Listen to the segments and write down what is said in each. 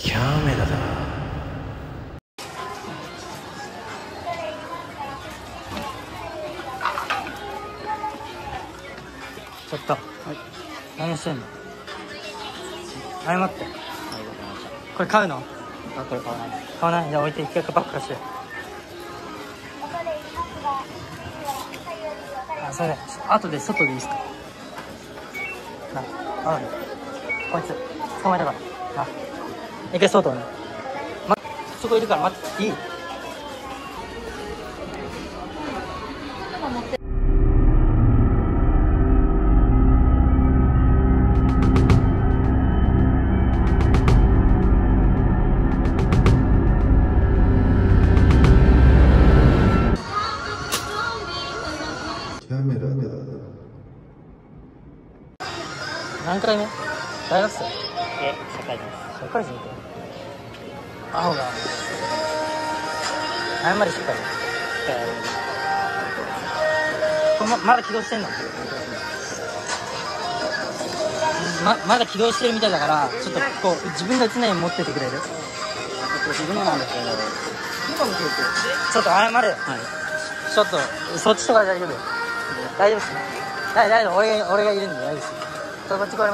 キャメラだ。 ちょっと、はい、何してんの？謝って。これ買うの？ これ買わない。 買わない。じゃあ置いて一回バック貸して。あ、それ後で外でいいっすか？な、こいつ捕まえたからな。一回外ね。そこいるから待っていい？何回目？大学生？ 社会人です。 社会人ってアホが謝りしっかり。まだ起動してんの？まだ起動してるみたいだから、ちょっとこう自分が常に持っててくれる？ 自分のなんですけど、 ちょっと謝れ。はい。ちょっとそっちとか大丈夫？大丈夫ですね。大丈夫。俺がいるんで大丈夫です。こっち来れます。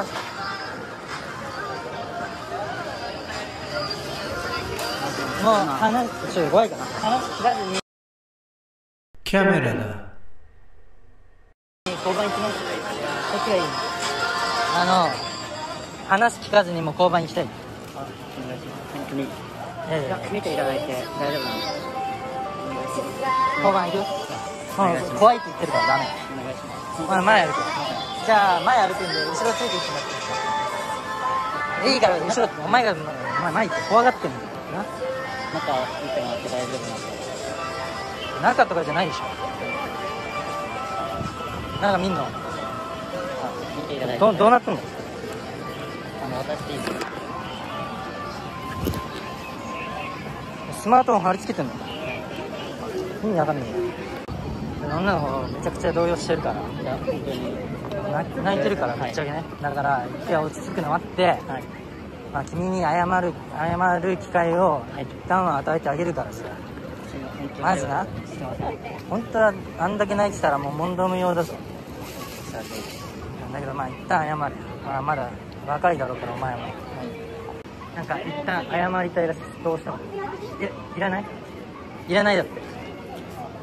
もう話ちょっと怖いかな。話聞かずにキャメラだ。 交番行きます。どっちがいいの？話聞かずにもう交番行きたい。 お願いします。本当に。 いや見ていただいて大丈夫なんで。 交番行く？怖いって言ってるからダメ。 お願いします。 前歩く。じゃあ前歩くんで後ろついていってもらっていいから。後ろお前前行って怖がってんのな。 中見てもらって大丈夫なんで。 中とかじゃないでしょ。中見んの？ 見ていただいて。 どうなってんの？ 渡していいですか？ スマートフォン貼り付けてんの？意味わかんないよ。女の子めちゃくちゃ動揺してるから。 いや、本当に泣いてるから、ぶっちゃけね。だから一回落ち着くの待って、はい、君に謝る機会を一旦は与えてあげるからさ。まずな、本当はあんだけ泣いてたらもう問答無用だぞ。だけどまあ一旦謝れ。まだ若いだろうからお前も。なんか一旦謝りたいらしい。どうしても。いらない？いらないだって。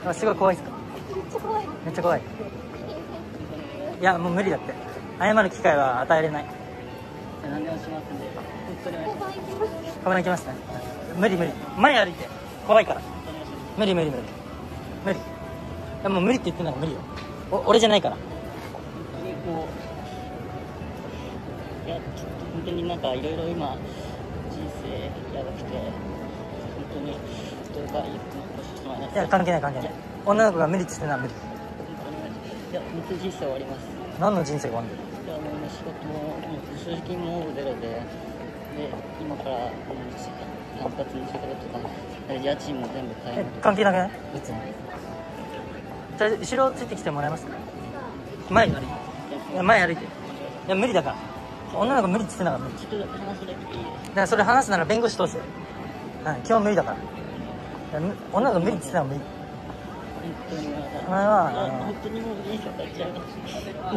すごい怖いっすか？めっちゃ怖い。いやもう無理だって。謝る機会は与えれない。 何でもしますんで。本当にお願いします。 交番行きますね。無理。前歩いて。怖いから。無理。いやもう無理って言ってんなら無理よ。俺じゃないから。 本当にこう、いやちょっと本当になんかいろいろ今人生やばくて、本当にどうかいいこともらえない。 いや関係ない。女の子が無理って言ってんなら無理。 いや本当に人生終わります。 何の人生が終わんでる？ いやもう今仕事も正直もうゼロで今から単発の仕事とか家賃も全部買い関係なくない？別に。じゃあ後ろついてきてもらえますか？前歩いて。いや前歩いて。いや無理だから。女の子無理って言ってんだから無理。 ちょっと話だけでいいです。 だからそれ話すなら弁護士通して。今日無理だから。女の子無理って言ってたら無理。 本当にお前は本当にもう人生終わっちゃいます。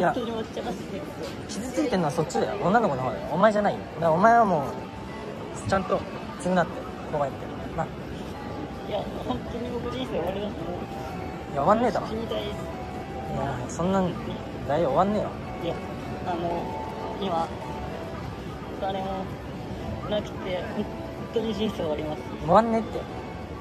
いや本当に終わっちゃいます。 傷ついてるのはそっちだよ。女の子の方だよ。お前じゃないよ。だからお前はもうちゃんと償ってこうやってな。 いや本当に僕人生終わります。もういや終わんねえだろ。 死にたいです。 いやそんなんだよ終わんねえよ。 いや今お金もなくて本当に人生終わります。 終わんねえって。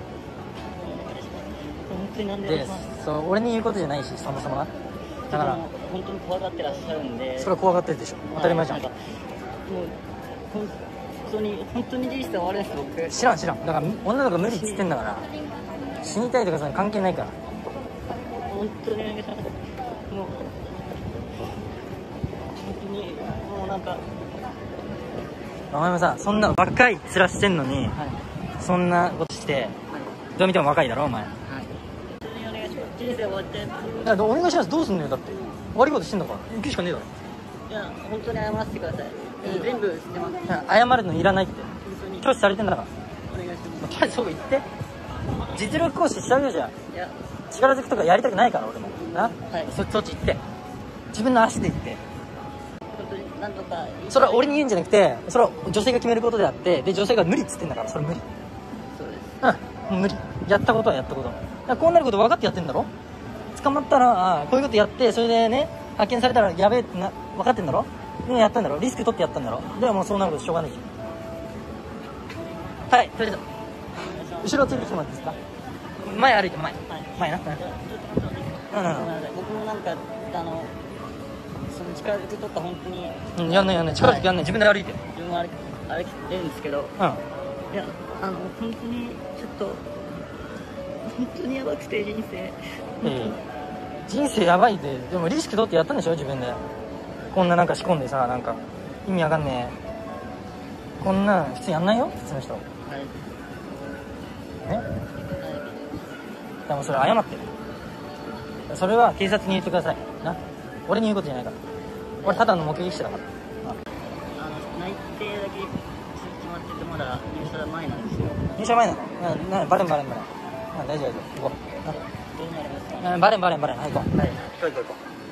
本当に何でもでします。 そう俺に言うことじゃないしそもそもな。だから本当に怖がってらっしゃるんで。 それは怖がってるでしょ。当たり前じゃん。 なんかもう本当に人生終わるんです僕。 知らん。だから女の子無理っつってんだから。死にたいとかさ関係ないから。 本当にお願いします。もう本当にもうなんかお前もさそんな若い面してんのに、そんなことして、どう見ても若いだろお前。 本当にお願いします。人生終わっちゃいます。 いやお願いします。どうすんのよ。だって悪いことしてんだから行くしかねえだろ。 いや本当に謝らせてください。全部知ってます。 謝るのいらないって。 本当に教師されてんだから。 お願いします。 とりあえずそう言って。実力行使しちゃうよじゃん。 いや、 力ずくとかやりたくないから俺も。な、 はい、 そっち行って。自分の足で行って。 本当になんとか。 それは俺に言うんじゃなくて、それは女性が決めることであって、で女性が無理っつってんだから、それ無理。 そうです。 うん、無理。やったことはやったこと。だからこうなること分かってやってんだろ。捕まったらこういうことやって、それでね発見されたらやべえって分かってんだろ。ね、やったんだろ。リスク取ってやったんだろ。でももうそうなることしょうがないじゃん。はい、とりあえず後ろついてきてもらっていいですか。前歩いて前、はい、前な。 僕もなんかその力ずくとか本当に、 うん、やんない力ずくやんない、自分で歩いて。 自分も歩いてるんですけど、いや本当にちょっと本当にやばくて人生。 人生やばいで、でもリスク取ってやったんでしょ自分で。こんななんか仕込んでさ、なんか意味わかんねえ。こんな普通やんないよ普通の人。はい。ね。はい。でもそれ謝ってる。それは警察に言ってくださいな。俺に言うことじゃないから。俺ただの目撃者だから。 内定だけ決まっててまだ入社前なんですよ。 入社前なの？バレン。大丈夫行こう。 どうなりますか？ バレン。はい、行こう。はい。行こう。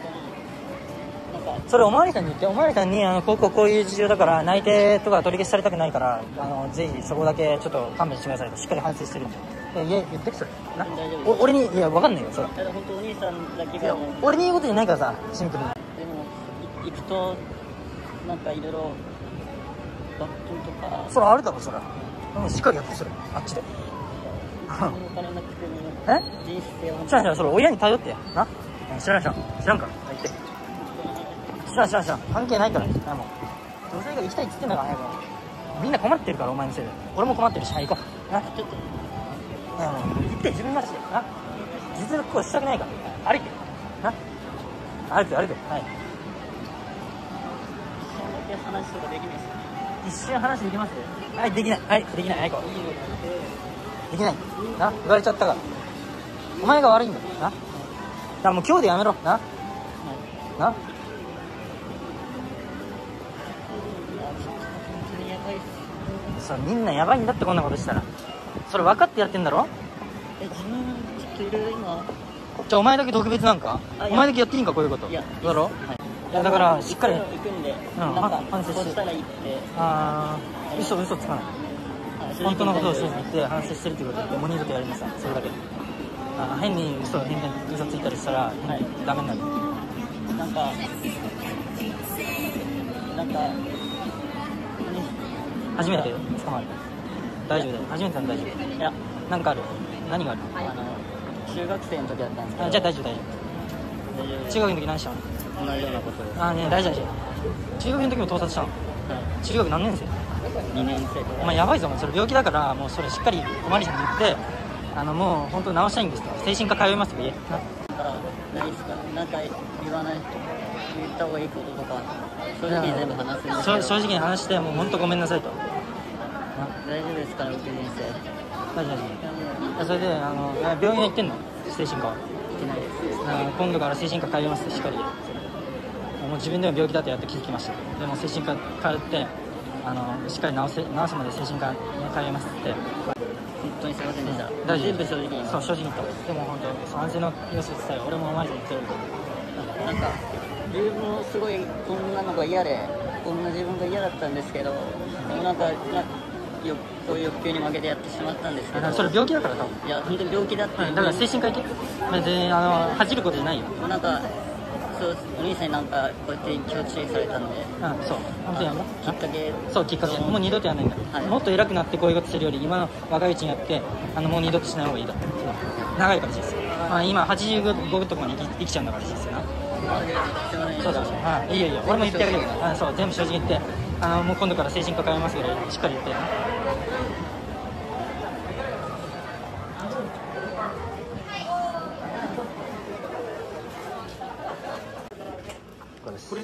それおまわりさんに言って、おまわりさんにこういう事情だから内定とか取り消しされたくないからぜひそこだけちょっと勘弁してくださいとしっかり反省してるんで。言ってそれな。俺にいや分かんないよそれ。 本当お兄さんだけが俺に言うことじゃないからさ、シンプルに。 でも行くとなんかいろいろ罰金とか。 それあるだろそれ。しっかりやってそれあっちで。 お金なくても人生を。 知らんそれ親に頼ってやな。知らんから言って。知らん関係ないから。もう女性が行きたいっつってんだからみんな困ってるからお前のせいで。俺も困ってるし、行こうな。ちょっともう行って自分の足でな。実力行使したくないから歩いてな。歩くはい。 一瞬だけ話とかできないですか？ 一瞬話できます？はい、できない。はい、できない。はい、行こう。できないな。言われちゃったからお前が悪いんだよな。だからもう今日でやめろな。な。そうみんなやばいんだってこんなことしたら。それ分かってやってんだろ。 自分ちょっといろいろ今。 じゃあお前だけ特別なんか？お前だけやっていいんかこういうこと。いやだろ。いやだからしっかり行くんで。なんか反省したらいいって。嘘つかない。本当のことを信じて反省してるってことでもう二度とやりなさい。それだけ。変に嘘ついたりしたらダメになる。なんか初めて捕まる。大丈夫だよ。初めてなん大丈夫。いや、なんかある。何がある？ 中学生の時だったんですけど。 じゃあ大丈夫。中学の時何したの？ 同じようなことです。 ね、大丈夫。中学の時も盗撮したの？中学何年生？2 年生。 お前やばいぞ、お前それ病気だから、もうそれしっかりおまわりさんに言って、もう本当治したいんですと。精神科通いますと言え。 だからないですか？なんか言った方がいいこととか正直に全部話すんですけど。 正直に話してもう本当ごめんなさいと。 大丈夫ですから、受験生。 大丈夫。それで病院は行ってんの？精神科は。行ってないです。 今度から精神科通いますってしっかり。もう自分でも病気だとやって気づきました。でも精神科通ってしっかり治すまで精神科に通いますって。 本当にすいませんでした。 大丈夫。 全部正直に。 そう正直にと。でも本当安静の様子伝え俺もおまわりさんに言ってる。 なんか自分もすごいこんなのが嫌でこんな自分が嫌だったんですけど、でもなんかそういう欲求に負けてやってしまったんですけど。 それ病気だから多分。 いや本当に病気だって。 だから精神科行け。別に恥じることじゃないよ。 なんかそうお兄さんになんかこうやって気を注意されたんで。 そう本当にやめろ。 きっかけ。 そうきっかけ。もう二度とやらないんだ。もっと偉くなってこういうことするより今の若いうちにやってもう二度としない方がいいだ。長いから人生。今85とかに生きちゃうんだから人生な。そういいよ俺も言ってあげるから。そう全部正直言ってもう今度から精神科通いますけどしっかり言って。これ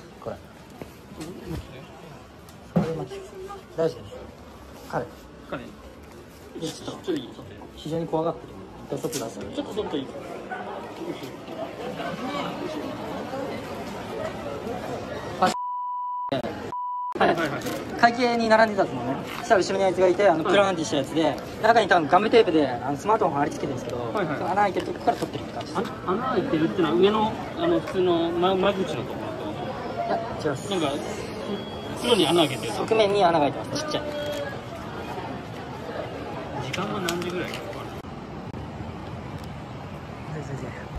大丈夫です。彼ちょっと非常に怖がってる。ちょっと外いい。はい。 会計に並んでたんですもんね。そしたら後ろにあいつがいて、プランってしたやつで、中に多分ガムテープでスマートフォン貼り付けてるんですけど、 はいはいその穴開いてるとこから撮ってるって感じです。 穴開いてるっていうのは上の普通の間口のところってこいや、違います。 と？なんか袋に穴開けてると。 側面に穴が開いてます。ちっちゃい。 時間は何時ぐらいかかる？ 先生